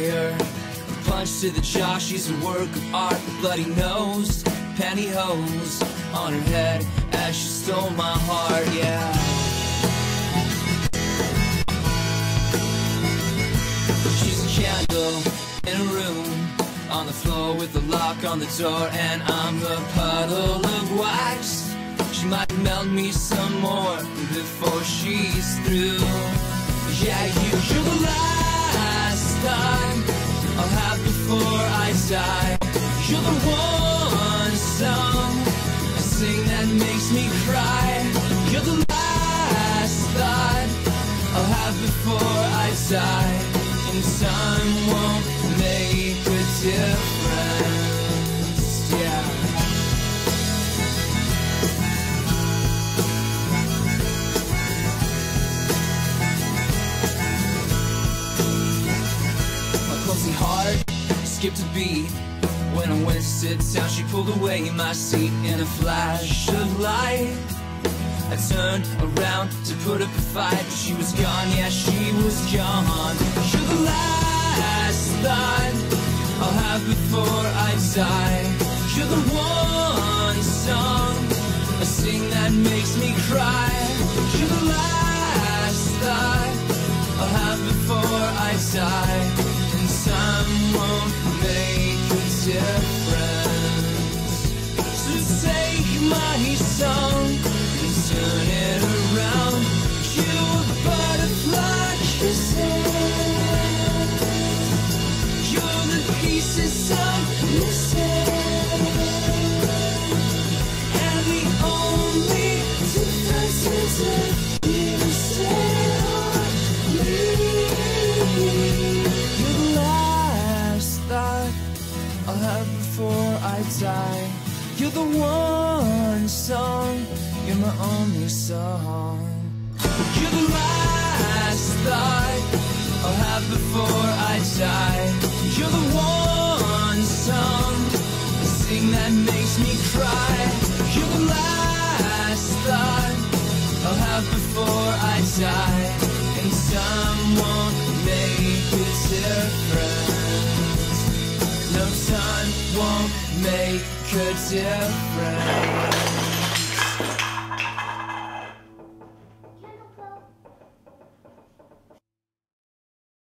fire. Punch to the jaw, she's a work of art. Bloody nose, pantyhose on her head as she stole my heart, yeah. She's a candle in a room, on the floor with the lock on the door, and I'm the puddle of wax. She might melt me some more before she's through. Yeah, you're the last time I'll have before I die. You're the one song I sing that makes me cry. You're the last thought I'll have before I die. And time won't make a difference, yeah. Heart skipped a beat when I went to sit down. She pulled away my seat in a flash of light. I turned around to put up a fight, but she was gone, yeah, she was gone. You're the last thought I'll have before I die. You're the one song I sing that makes me cry. You're the last thought I'll have before I die. Time won't make a difference. So take my song and turn it around. You a butterfly kissing. You're the pieces I'm missing. And the only difference is if you stay on me. I'll have before I die. You're the one song, you're my only song. You're the last thought I'll have before I die. You're the one song I sing that makes me cry. You're the last thought I'll have before I die. And time won't make a difference. No, time won't make a difference.